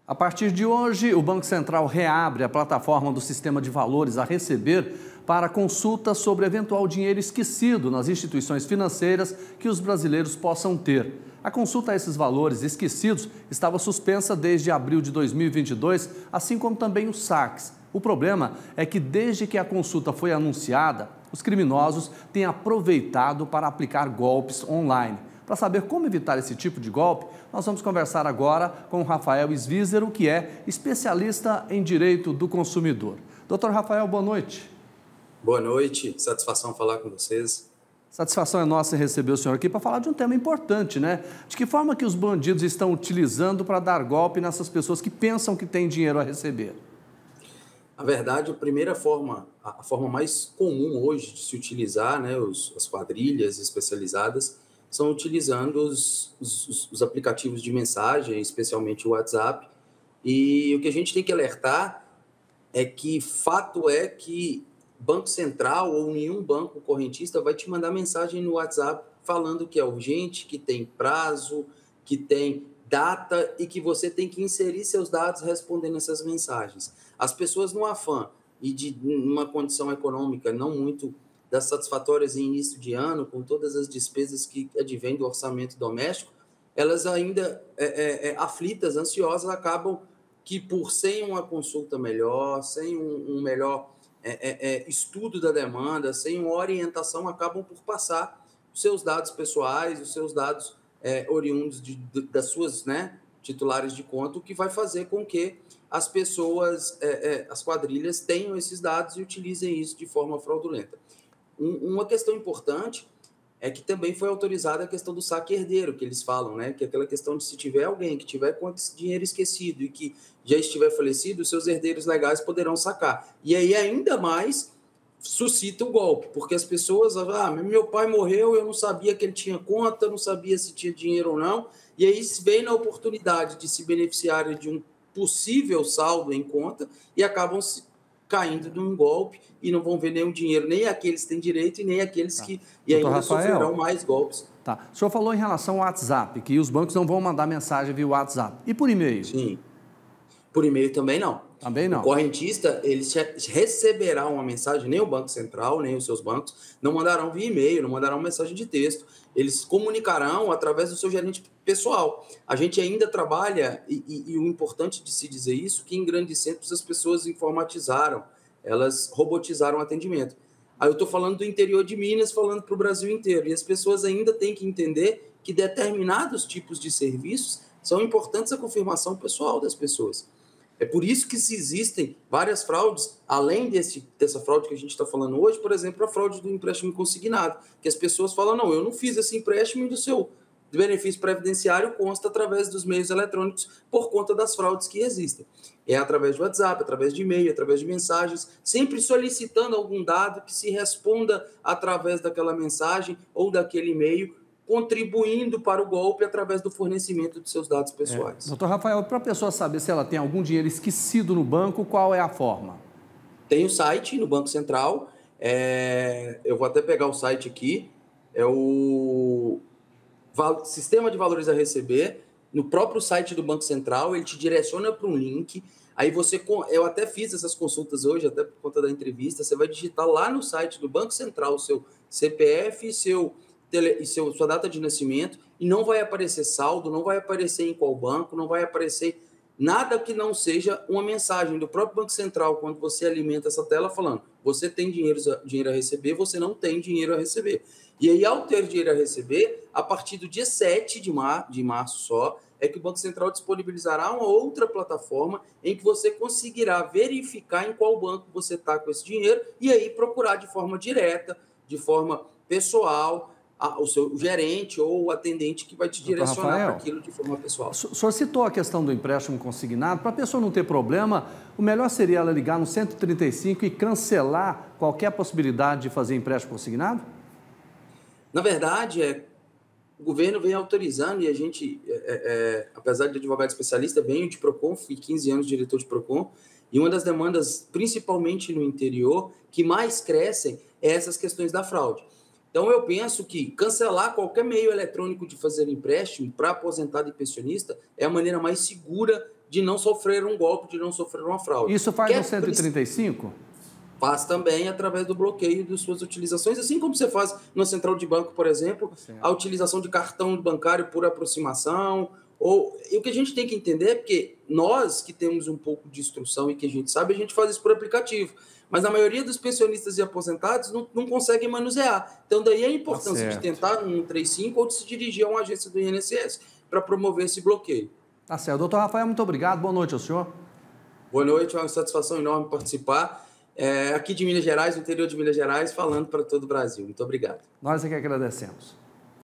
A partir de hoje, o Banco Central reabre a plataforma do Sistema de Valores a Receber para consulta sobre eventual dinheiro esquecido nas instituições financeiras que os brasileiros possam ter. A consulta a esses valores esquecidos estava suspensa desde abril de 2022, assim como também os saques. O problema é que desde que a consulta foi anunciada, os criminosos têm aproveitado para aplicar golpes online. Para saber como evitar esse tipo de golpe, nós vamos conversar agora com o Rafael Svízero, que é especialista em direito do consumidor. Doutor Rafael, boa noite. Boa noite, satisfação falar com vocês. Satisfação é nossa em receber o senhor aqui para falar de um tema importante, né? De que forma que os bandidos estão utilizando para dar golpe nessas pessoas que pensam que têm dinheiro a receber? Na verdade, a forma mais comum hoje de se utilizar, né, as quadrilhas especializadas, são utilizando os aplicativos de mensagem, especialmente o WhatsApp. E o que a gente tem que alertar é que fato é que Banco Central ou nenhum banco correntista vai te mandar mensagem no WhatsApp falando que é urgente, que tem prazo, que tem data e que você tem que inserir seus dados respondendo essas mensagens. As pessoas no afã e de uma condição econômica não muito das satisfatórias em início de ano, com todas as despesas que advêm do orçamento doméstico, elas ainda aflitas, ansiosas, acabam que sem uma consulta melhor, sem um melhor estudo da demanda, sem uma orientação, acabam por passar os seus dados pessoais, os seus dados oriundos das suas titulares de conta, o que vai fazer com que as pessoas, as quadrilhas, tenham esses dados e utilizem isso de forma fraudulenta. Uma questão importante é que também foi autorizada a questão do saque herdeiro, que eles falam, né? Que é aquela questão de se tiver alguém que tiver com esse dinheiro esquecido e que já estiver falecido, os seus herdeiros legais poderão sacar. E aí ainda mais suscita o golpe, porque as pessoas, meu pai morreu, eu não sabia que ele tinha conta, não sabia se tinha dinheiro ou não, e aí vem na oportunidade de se beneficiarem de um possível saldo em conta e acabam caindo num golpe e não vão ver nenhum dinheiro, nem aqueles que têm direito e nem aqueles que ainda sofrerão mais golpes. Tá. O senhor falou em relação ao WhatsApp, que os bancos não vão mandar mensagem via WhatsApp. E por e-mail? Sim. Por e-mail também não. Também não. O correntista, ele receberá uma mensagem, nem o Banco Central, nem os seus bancos, não mandarão via e-mail, não mandarão mensagem de texto. Eles comunicarão através do seu gerente pessoal. A gente ainda trabalha, e o importante de se dizer isso, que em grandes centros as pessoas informatizaram, elas robotizaram o atendimento. Aí eu estou falando do interior de Minas, falando para o Brasil inteiro, e as pessoas ainda têm que entender que determinados tipos de serviços são importantes a confirmação pessoal das pessoas. É por isso que se existem várias fraudes, além dessa fraude que a gente está falando hoje, por exemplo, a fraude do empréstimo consignado, que as pessoas falam, não, eu não fiz esse empréstimo e do seu benefício previdenciário consta através dos meios eletrônicos por conta das fraudes que existem. É através do WhatsApp, através de e-mail, através de mensagens, sempre solicitando algum dado que se responda através daquela mensagem ou daquele e-mail, contribuindo para o golpe através do fornecimento de seus dados pessoais. Doutor Rafael, para a pessoa saber se ela tem algum dinheiro esquecido no banco, qual é a forma? Tem o site no Banco Central, eu vou até pegar o site aqui, é o Sistema de Valores a Receber. No próprio site do Banco Central, ele te direciona para um link, aí eu até fiz essas consultas hoje, até por conta da entrevista, você vai digitar lá no site do Banco Central o seu CPF e sua data de nascimento, e não vai aparecer saldo, não vai aparecer em qual banco, não vai aparecer nada que não seja uma mensagem do próprio Banco Central, quando você alimenta essa tela falando, você tem dinheiro a receber, você não tem dinheiro a receber. E aí, ao ter dinheiro a receber, a partir do dia 7 de março só, é que o Banco Central disponibilizará uma outra plataforma em que você conseguirá verificar em qual banco você está com esse dinheiro e aí procurar de forma direta, de forma pessoal, o seu gerente ou o atendente que vai te direcionar para aquilo de forma pessoal. O senhor citou a questão do empréstimo consignado. Para a pessoa não ter problema, o melhor seria ela ligar no 135 e cancelar qualquer possibilidade de fazer empréstimo consignado? Na verdade, o governo vem autorizando e a gente, apesar de advogado especialista, venho de PROCON, fui 15 anos diretor de PROCON, e uma das demandas, principalmente no interior, que mais crescem é essas questões da fraude. Então, eu penso que cancelar qualquer meio eletrônico de fazer empréstimo para aposentado e pensionista é a maneira mais segura de não sofrer um golpe, de não sofrer uma fraude. Isso faz no 135? Faz também através do bloqueio de suas utilizações, assim como você faz na central de banco, por exemplo, a utilização de cartão bancário por aproximação. E o que a gente tem que entender é que nós que temos um pouco de instrução e que a gente sabe, a gente faz isso por aplicativo. Mas a maioria dos pensionistas e aposentados não conseguem manusear. Então, daí a importância de tentar um 135 ou de se dirigir a uma agência do INSS para promover esse bloqueio. Tá certo. Doutor Rafael, muito obrigado. Boa noite ao senhor. Boa noite, é uma satisfação enorme participar. Aqui de Minas Gerais, no interior de Minas Gerais, falando para todo o Brasil. Muito obrigado. Nós é que agradecemos.